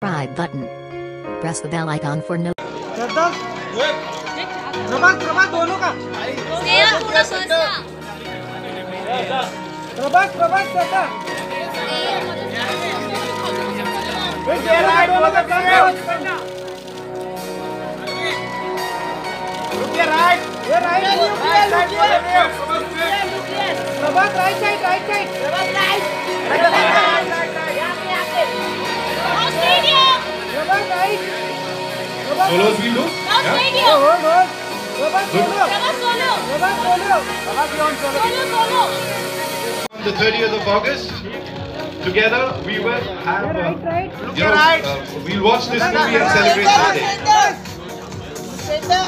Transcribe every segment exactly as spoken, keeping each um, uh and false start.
Subscribe button. Press the bell icon for no. श्रद्धा, प्रभास प्रभास दोनों का। Prabhas Prabhas Shraddha. Prabhas right side right side. Prabhas right. Solos we do? Yeah. Oh, oh, oh. Prabhas solo. Prabhas solo. Prabhas solo. Prabhas on solo. Solo solo. On the thirtieth of August, together we will have. Uh, right, right. You know, right. uh, we'll watch this movie and celebrate Sunday. Center.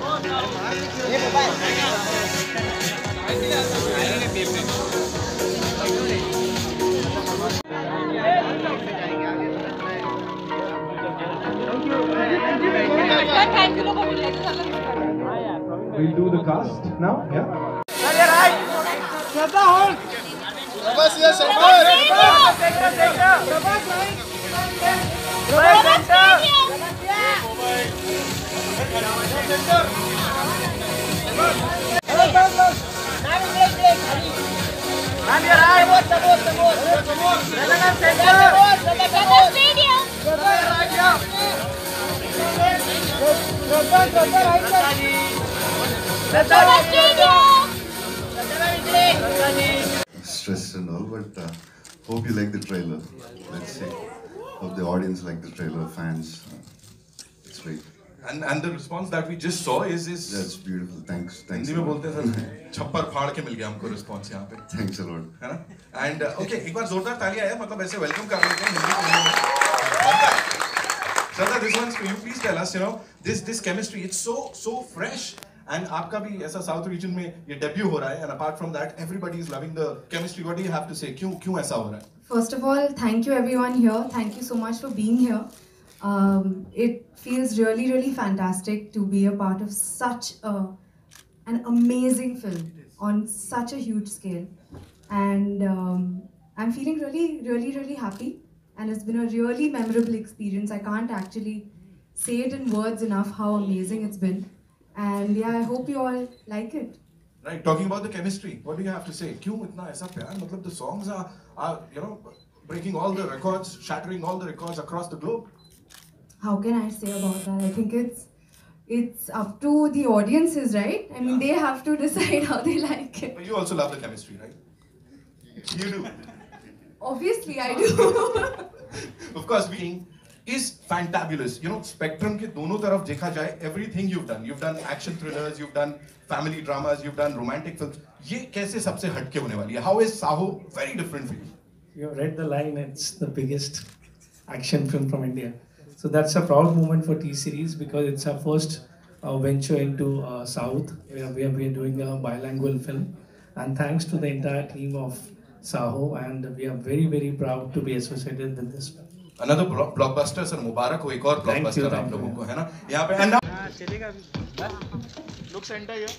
We'll do the cast now, yeah? Shraddha hold. Prabhas here, Prabhas. Prabhas right. Prabhas center. Ma'am, you're right. Support, support, support. Prabhas center. Prabhas stadium. Prabhas right now. Prabhas, Prabhas right side. Prabhas stadium. Stressed and all, but uh, hope you like the trailer. Let's see. Hope the audience like the trailer, fans. Uh, it's great. And and the response that we just saw is is. That's beautiful. Thanks. Thanks. Hindi में बोलते हैं sir छप्पर फाड़ के मिल गया हमको response यहाँ पे. Thanks a lot. है ना? And uh, okay, एक बार जोरदार तालियां आया मतलब ऐसे welcome कर लेते हैं हिंदी में. Shraddha, this one's for you. Please tell us, you know, this this chemistry, it's so so fresh. And आपका भी ऐसा South region में ये debut हो रहा है. And apart from that, everybody is loving the chemistry. What do you have to say? क्यों क्यों ऐसा हो रहा है? First of all, thank you everyone here. Thank you so much for being here. Um, it feels really, really fantastic to be a part of such a, an amazing film on such a huge scale. And um, I'm feeling really, really, really happy. And it's been a really memorable experience. I can't actually say it in words enough how amazing it's been. And yeah, I hope you all like it. Right, talking about the chemistry, what do you have to say? क्यों इतना ऐसा प्यार? मतलब the songs are, are, you know, breaking all the records, shattering all the records across the globe. How can I say about that? I think it's it's up to the audiences, right? I mean, yeah. They have to decide how they like it. But you also love the chemistry, right? You do. Obviously, I do. Of course, being is fantabulous. You know, spectrum के दोनों तरफ देखा जाए, everything you've done. You've done action thrillers, you've done family dramas, you've done romantic films. ये कैसे सबसे हटके होने वाली है? How is Saaho very different for you? You read the line, it's the biggest action film from India. So that's a proud moment for T-Series because it's our first uh, venture into uh, South, where we are, we are doing a bilingual film. And thanks to the entire team of Saaho, and we are very, very proud to be associated with this film. Another blockbuster, sir. मुबारक हो एक और blockbuster आप लोगों को, है ना? यहाँ पे and हाँ चलेगा भी. Look center here.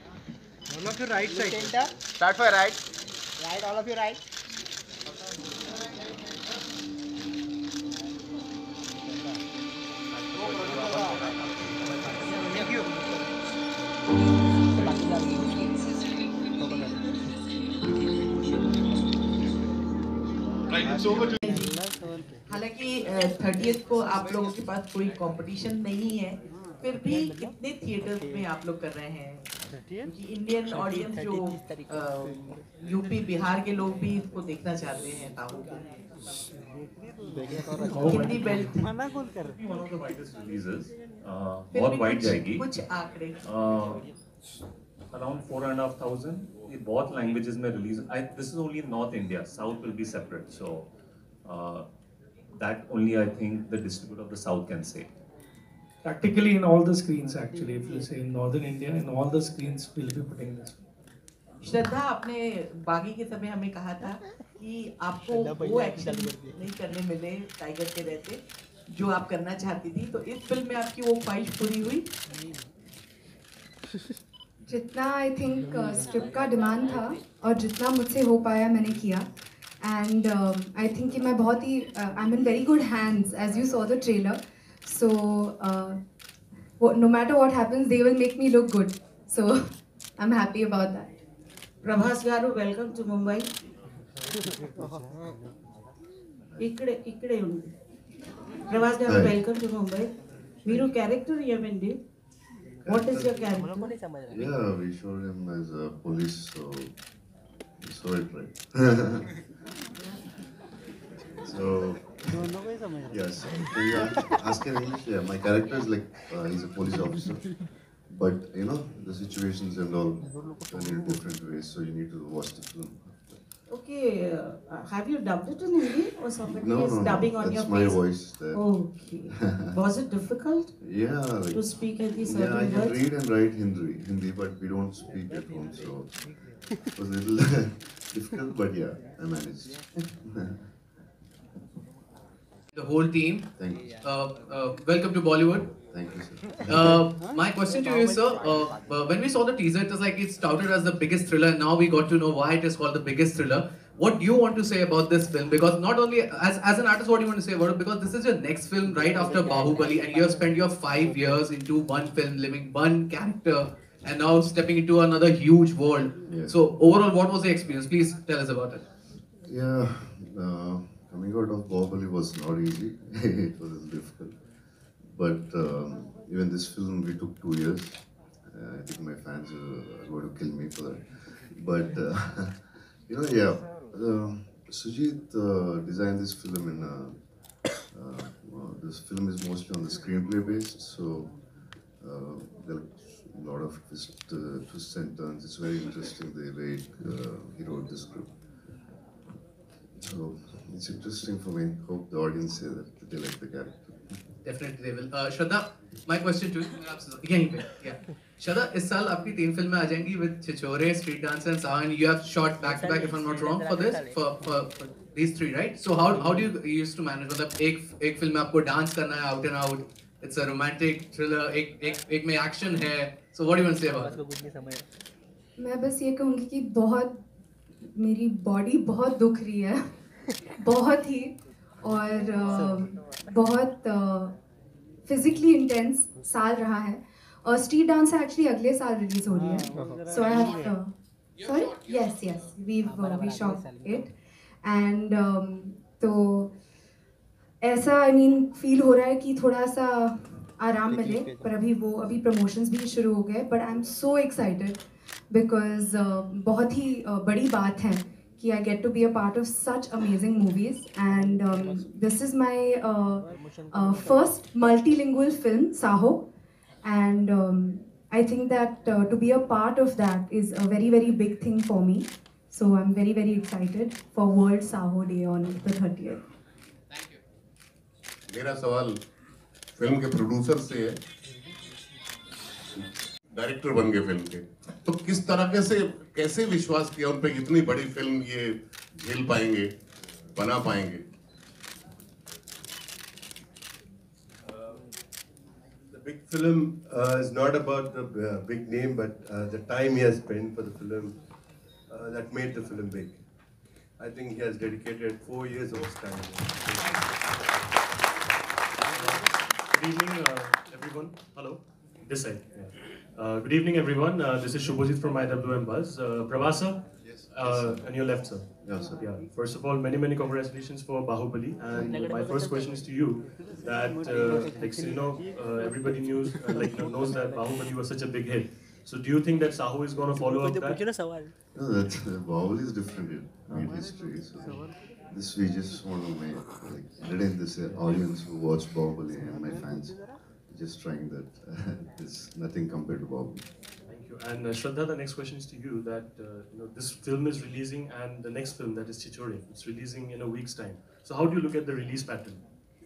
All of you right side. Center. Start for right. Right, all of you right. Thank you. right, it's over to. हालांकि थर्टियथ को आप लोगों के पास कोई कंपटीशन नहीं है, फिर भी कितने थिएटर्स में आप लोग कर रहे हैं? क्योंकि इंडियन ऑडियंस जो यूपी बिहार के लोग भी इसको देखना चाहते हैं साहू को. कितनी बेल्ट बहुत वाइड जाएगी, कुछ आंकड़े around four and half thousand. ये बहुत लैंग्वेजेस में release. This is only north India, south will be separate. So that only I think the distributor of the south can say. Practically in all the screens actually, if you say in northern India, in all the screens we'll be putting this. Shraddha, आपने बागी के समय हमें कहा था कि आपको वो action नहीं करने मिले टाइगर के रहते जो आप करना चाहती थी, तो इस फिल्म में आपकी वो ख्वाहिश पूरी हुई? जितना आई थिंक स्क्रिप्ट का डिमांड था और जितना मुझसे हो पाया मैंने किया. and um, I think कि मैं बहुत ही uh, I'm in very good hands, as you saw the trailer. So uh, no matter what happens, they will make me look good. So I'm happy about that. Prabhas garu, welcome to Mumbai. Ikkade ikkade undi. Prabhas garu, welcome to Mumbai. Meeru character yemendi. What is your character? Yeah, we showed him as a police, so we saw it right. So, yes, yeah, ask in English. Yeah, my character is like uh, he's a police officer, but you know the situations and all turn in different ways, so you need to watch the film. Okay, uh, have you dubbed it in Hindi or somebody No, is no, dubbing no, on your that's face? my voice there. Okay. Was it difficult? Yeah, like, to speak Hindi yeah, certain I can words? read and write Hindi, Hindi, but we don't speak at home, so it was a little difficult, but yeah, I managed. The whole team. Thank you. Uh, uh, welcome to Bollywood. Thank you, sir. Uh, my question to you is, sir, uh, uh, when we saw the teaser, it was like it's touted as the biggest thriller, and now we got to know why it is called the biggest thriller. What do you want to say about this film? Because not only, as, as an artist, what do you want to say about it? Because this is your next film right after Bahubali, and you have spent your five years into one film, living one character, and now stepping into another huge world. Yeah. So overall, what was the experience? Please tell us about it. Yeah, uh, coming out of Bahubali was not easy. It was difficult. But um, even this film, we took two years. Uh, I think my fans are going to kill me for that. But, uh, you know, yeah, uh, Sujit uh, designed this film in, uh, uh, well, this film is mostly on the screenplay based, so uh, there are a lot of twist, uh, twists and turns. It's very interesting the way uh, he wrote the script. So it's interesting for me. Hope the audience say that they like the character. Definitely they will. Uh, Shraddha, my question to you. यहीं पे, yeah. Shraddha, इस साल आपकी तीन फिल्में आ जाएंगी with Chichore, Street Dancer and Saaho, and you have shot back to back, if I'm not wrong, for this, for, for, for these three, right? So how how do you used to manage? मतलब एक एक film में आपको dance करना है out and out. It's a romantic thriller. एक एक एक में action है. So what do you want to say about it? मैं बस ये कहूँगी कि बहुत मेरी बॉडी बहुत दुख रही है, बहुत ही, और uh, बहुत फिजिकली uh, इंटेंस साल रहा है. और स्ट्रीट डांस एक्चुअली अगले साल रिलीज हो रही है. So I have sorry yes yes we we shot it and तो ऐसा आई मीन फील हो रहा है कि थोड़ा सा आराम मिले, पर अभी वो अभी प्रमोशंस भी शुरू हो गए. But I am so excited because बहुत ही uh, बड़ी बात है कि I get to be a part of such amazing movies, and um, this is my uh, uh, first multilingual film, Saaho, and um, I think that uh, to be a part of that is a very very big thing for me. So I'm very very excited for World Saaho Day on the thirtieth. Thank you. मेरा सवाल film के producer से है. Director बन गए film के, तो किस तरह से कैसे विश्वास किया उन पे इतनी बड़ी फिल्म ये झेल पाएंगे, बना पाएंगे? The big film uh, is not about the uh, big name, but uh, the time he has spent for the film uh, that made the film big. I think he has dedicated four years of his time. Good evening, uh, everyone. Hello, this side. Yeah. Uh, good evening, everyone. Uh, this is Shubhajit from I W M Buzz. Uh, Prabhas, sir, Yes. uh, and your left, sir. Yes, sir. Yeah. First of all, many many congratulations for Bahubali. And my first question is to you that uh, like you know uh, everybody knows uh, like knows that Bahubali was such a big hit. So do you think that Saahu is going to follow up that? No, that's uh, Bahubali is different. It made history. So this we just want to make like entertain this uh, audience who watch Bahubali and my fans. Just trying that. Uh, there's nothing compared to Bahubali. Thank you. And uh, Shraddha, the next question is to you that uh, you know this film is releasing, and the next film, that is Chichore, it's releasing in a week's time. So how do you look at the release pattern?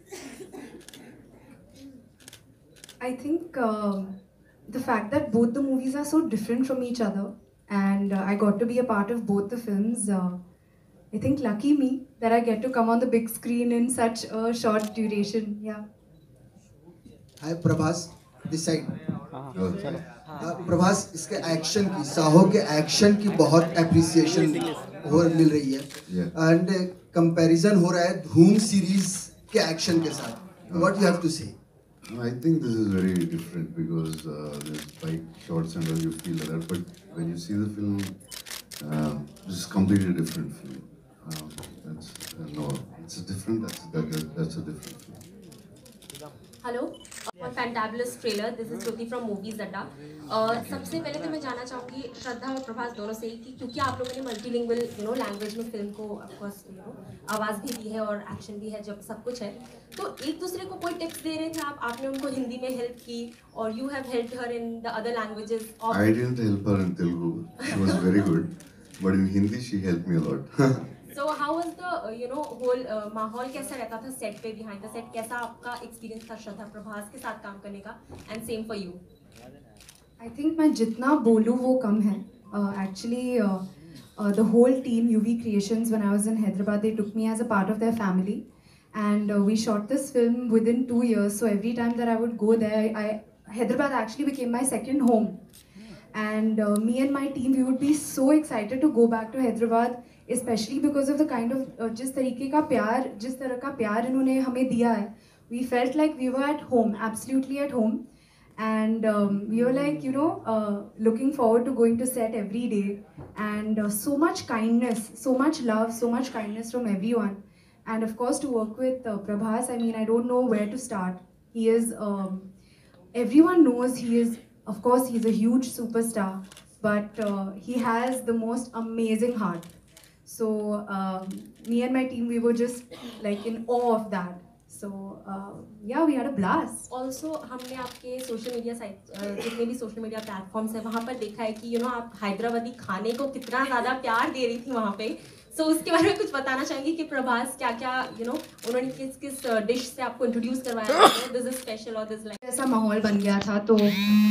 I think uh, the fact that both the movies are so different from each other, and uh, I got to be a part of both the films. Uh, I think lucky me that I get to come on the big screen in such a short duration. Yeah. Hi Prabhas, this side. Prabhas इसके action की, साहो के action की बहुत appreciation हो मिल रही है and comparison हो रहा है धूम सीरीज के एक्शन के साथ. What you have to say? I think this is very different because uh, there's bike shots and all, you feel that, but when you see the film, uh, this is completely different film. Um, that's, uh, no, it's a different, that's, that, that, that's a different film. Hello और fantabulous trailer. This is Shruti from movies Adda. सबसे पहले तो मैं जानना चाहूँगी श्रद्धा और प्रभास दोनों से ही कि क्योंकि आप लोगों ने मल्टीलिंगुअल यू नो लैंग्वेज में फिल्म को ऑफकोर्स यू नो आवाज़ भी दी है और एक्शन भी है, जब सब कुछ है, तो एक दूसरे को कोई टिप्स दे रहे थे आप? आपने उनको हिंदी में हेल्प की और you have helped her in the other languages? I didn't help her in Telugu. She was very good, but in Hindi she helped me a lot. So how was the uh, you know whole uh, माहौल कैसा रहता था set पे, behind the set कैसा आपका experience था श्रद्धा प्रभास के साथ काम करने का? And same for you. I think मैं जितना बोलूँ वो कम है. Actually the whole team U V Creations, when I was in Hyderabad, they took me as a part of their family, and uh, we shot this film within two years. So every time that I would go there, I, Hyderabad actually became my second home. And uh, me and my team, we would be so excited to go back to Hyderabad, especially because of the kind of uh, जिस तरीके का प्यार जिस तरह का प्यार इन्होंने हमें दिया है. We felt like we were at home, absolutely at home, and um, we were like you know uh, looking forward to going to set every day, and uh, so much kindness, so much love, so much kindness from everyone, and of course to work with uh, Prabhas. I mean, I don't know where to start. He is um, everyone knows he is, of course, he's a huge superstar, but uh, he has the most amazing heart. So um, me and my team, we were just like in awe of that. So uh, yeah, we had a blast. Also हमने आपके social media site जितने भी social media platforms है वहाँ पर देखा है कि यू नो आप हैदराबादी खाने को कितना ज़्यादा प्यार दे रही थी वहाँ पे. सो so, उसके बारे में कुछ बताना चाहेंगे कि प्रभास क्या क्या यू नो उन्होंने किस किस डिश से आपको इंट्रोड्यूस करवाया, दिस इज स्पेशल और दिस लाइक ऐसा माहौल बन गया था. तो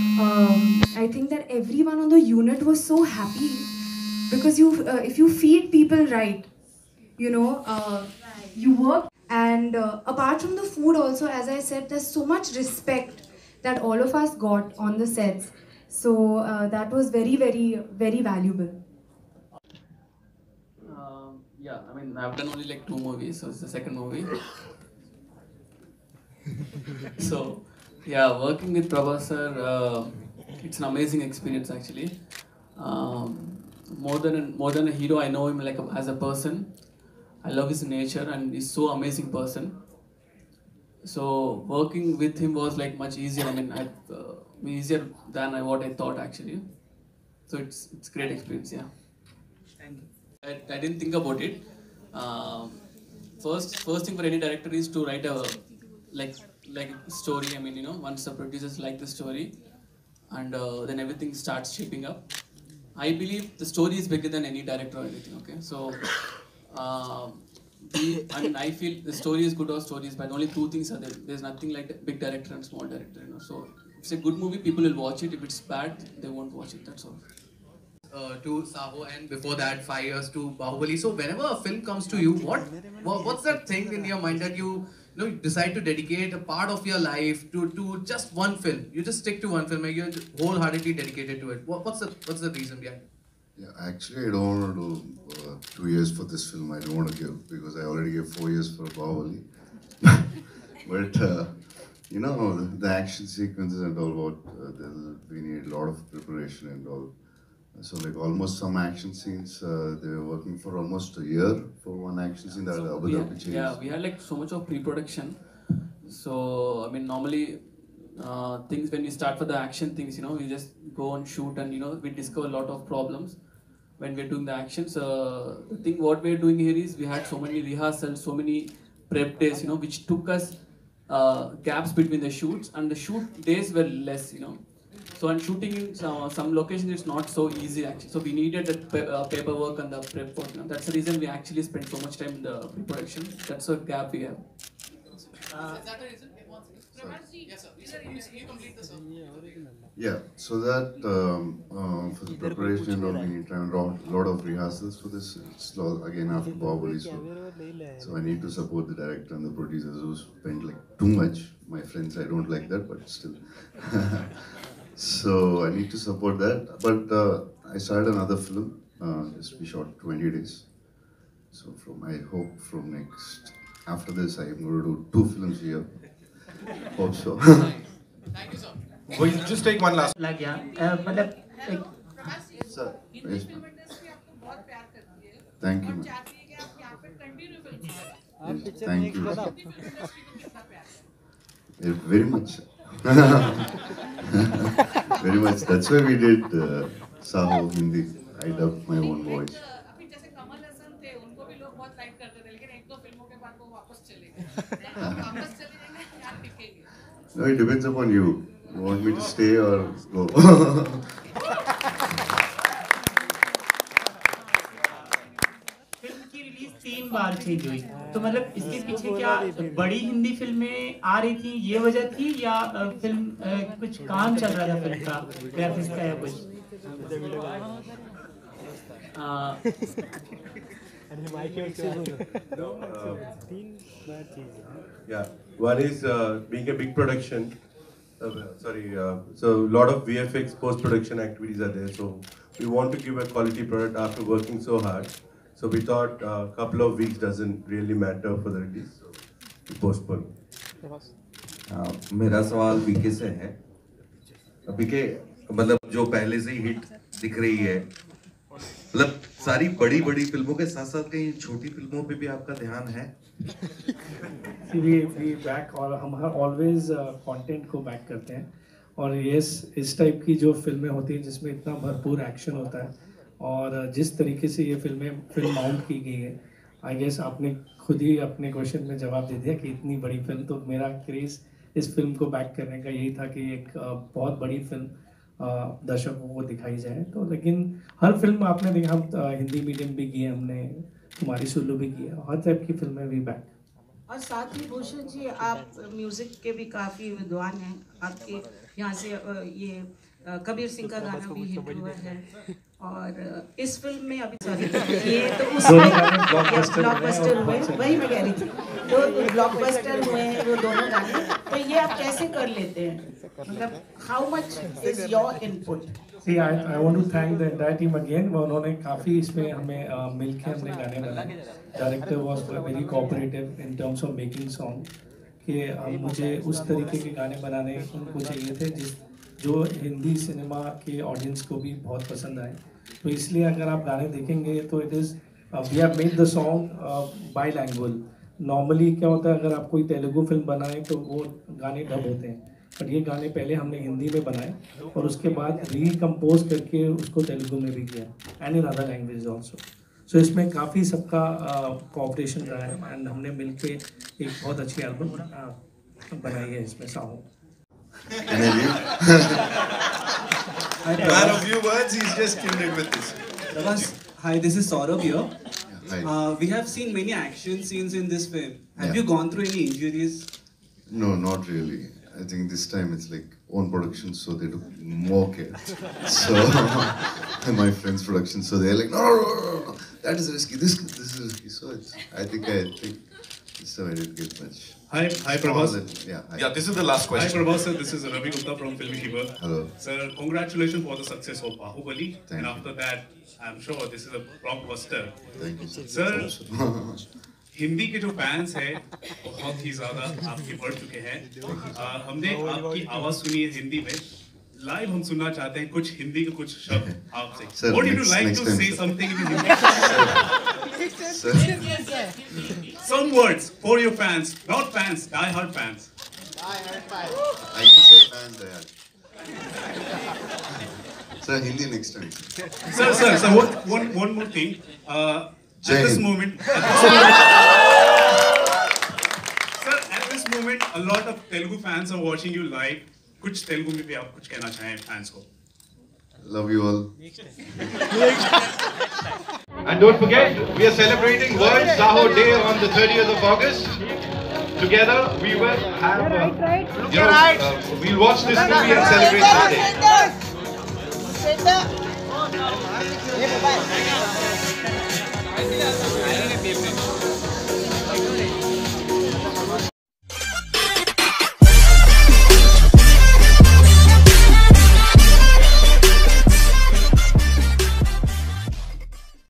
I think that everyone on the unit was so happy. Because you, uh, if you feed people right, you know, uh, you work. And uh, apart from the food also, as I said, there's so much respect that all of us got on the sets. So uh, that was very, very, very valuable. Uh, yeah, I mean, I've done only like two movies, so it's the second movie. So, yeah, working with Prabhas sir, uh, it's an amazing experience actually. Um, More than a, more than a hero, I know him like a, as a person. I love his nature, and he's so amazing person. So working with him was like much easier. I mean, I, uh, easier than I, what I thought actually. So it's it's great experience, yeah. Thank you. I, I didn't think about it. Um, first first thing for any director is to write a like like story. I mean, you know, once the producers like the story, and uh, then everything starts shaping up. I believe the story is bigger than any director or anything, okay? So, uh, the, I mean, I feel the story is good or story is bad. Only two things are there. There's nothing like big director and small director, you know? So, if it's a good movie, people will watch it. If it's bad, they won't watch it, that's all. Uh, to Saaho, and before that, five years to Bahubali. So, whenever a film comes to you, what, what what's that thing in your mind that you, you know, you decide to dedicate a part of your life to, to just one film? You just stick to one film and you're wholeheartedly dedicated to it. What, what's the what's the reason behind it? Yeah, actually, I don't want to do uh, two years for this film. I don't want to give because I already gave four years for Bahubali. But uh, you know, the, the action sequences and all, what uh, we need a lot of preparation and all. So like almost some action scenes, uh, they were working for almost a year for one action scene that So Abu we Dhabi had, changed. yeah, we had like so much of pre-production. So I mean, normally uh, things when we start for the action things, you know, we just go and shoot, and you know, we discover a lot of problems when we're doing the actions. Uh, the thing what we're doing here is we had so many rehearsals, so many prep days, you know, which took us uh, gaps between the shoots, and the shoot days were less, you know. So and shooting in uh, some locations it's not so easy actually. So we needed the pa uh, paperwork and the prep work. You know? That's the reason we actually spent so much time in the pre-production. That's a gap we have. Uh, Is that the reason? Yes, sir. You, you complete the sir. Yeah, so that um, uh, for the preparation and all, we need time, a lot of rehearsals for this. It's all, again after Bahubali, so, so I need to support the director and the producers who spent like too much. My friends, I don't like that, but still. So I need to support that. But uh, I started another film. Uh, just we shot twenty days. So from I hope from next after this I am going to do two films here. Hope so. Thank you, sir. We'll just take one last. लग गया मतलब एक Sir, yes, ma'am. Thank you, ma'am. Yes, thank you. Yeah, very much. Very much. That's why we did uh, Saaho Hindi. I dubbed my own voice. No, it depends upon you. You want me to stay or go? Film की release तीन बार change हुई, तो मतलब इसके पीछे क्या बड़ी हिंदी फिल्में आ रही थी ये वजह थी या फिल्म कुछ काम चल रहा था फिल्म का ग्राफिक्स का या कुछ? Yeah, one is uh, being a big production. Uh, sorry, uh, so a lot of V F X post-production activities are there. So we want to give a quality product after working so hard. So we thought a uh, couple of weeks doesn't really matter for the release. So we postpone. uh, मेरा सवाल BK से है. BK मतलब जो पहले से ही hit दिख रही है, मतलब सारी बड़ी बड़ी फिल्मों के साथ साथ कहीं छोटी फिल्मों पे भी आपका ध्यान है? we we back और हम always कंटेंट uh, को बैक करते हैं और यस इस टाइप की जो फिल्में होती हैं जिसमें इतना भरपूर एक्शन होता है और जिस तरीके से ये फिल्में फिल्म माउंट की गई है, आई गेस आपने खुद ही अपने क्वेश्चन में जवाब दे दिया कि इतनी बड़ी फिल्म, तो मेरा क्रेज़ इस फिल्म को बैक करने का यही था कि एक बहुत बड़ी फिल्म दर्शकों को दिखाई जाए. तो लेकिन हर फिल्म आपने देखा, हम हिंदी मीडियम भी किए, हमने तुम्हारी सुल्लू भी किया, हर टाइप की फिल्में भी बैक. और साथ ही भूषण जी आप म्यूज़िक के भी काफ़ी विद्वान हैं. आपके यहाँ से ये कबीर सिंह का गाना भी हिट हुआ है और इस फिल्म में अभी सॉरी ये तो उसमें ब्लॉकबस्टर हुए, वही मैं कह रही थी, तो ब्लॉकबस्टर हुए हैं वो दोनों गाने. तो ये आप कैसे कर लेते हैं, मतलब how much is your input? See, I, I want to thank the entire team again. उन्होंने काफ़ी इसमें हमें uh, मिलके हमने गाने बनाए. Director was very cooperative in terms of making song. कि uh, मुझे उस तरीके के गाने बनाने उनको चाहिए थे जिस जो हिंदी सिनेमा के ऑडियंस को भी बहुत पसंद आए. तो इसलिए अगर आप गाने देखेंगे तो it is we have made the song bilanguage. Normally क्या होता है, अगर आप कोई तेलुगु फिल्म बनाएं तो वो गाने डब होते हैं, बट ये गाने पहले हमने हिंदी में बनाए और उसके बाद रीकम्पोज करके उसको तेलुगु में भी किया and in other language also. So इसमें काफ़ी सबका कोऑपरेशन रहा है एंड हमने मिलके एक बहुत अच्छी एल्बम बनाई है इसमें Sahu. Man of few words, he's just killed it with this. Prabhas, hi, this is Saurabh here. Hi. Uh, we have seen many action scenes in this film. Have Yeah. you gone through any injuries? No, not really. I think this time it's like own production, so they took more care. So my friend's production, so they're like, no, no, no, no, no, that is risky. This, this is risky. So it's, I think I think this time I didn't get much. Hi, hi Prabhas. Yeah, hi. Yeah, this is the last question. Hi Prabhas, sir. This is Ravi Gupta from Filmy Keeper. Hello. Sir, congratulations for the success of Bahubali. Thank and you. after that, I'm sure this is a blockbuster. Thank you, sir. Sir, Hindi के जो fans हैं बहुत ही ज़्यादा आपके बढ़ चुके हैं. uh, हमने आपकी आवाज़ सुनी है हिंदी में. लाइव हम सुनना चाहते हैं कुछ हिंदी के कुछ शब्द आपसे. Sir, Would you next- like next to time, say sir. something in Hindi? Sir. Some words for your fans, not fans, die-hard fans. I can say fans, I Sir, Hindi next time. Sir, sir, sir, one, one, one more thing. Uh, Jai at this Hind. moment, at this moment, sir, at this moment, a lot of Telugu fans are watching you live. कुछ तेलुगु में भी आप कुछ कहना चाहें fans को? Love you all. And don't forget, we are celebrating World Saaho Day on the thirtieth of August. Together, we will have, uh, you know, uh, we'll watch this movie and celebrate that day. Sit up.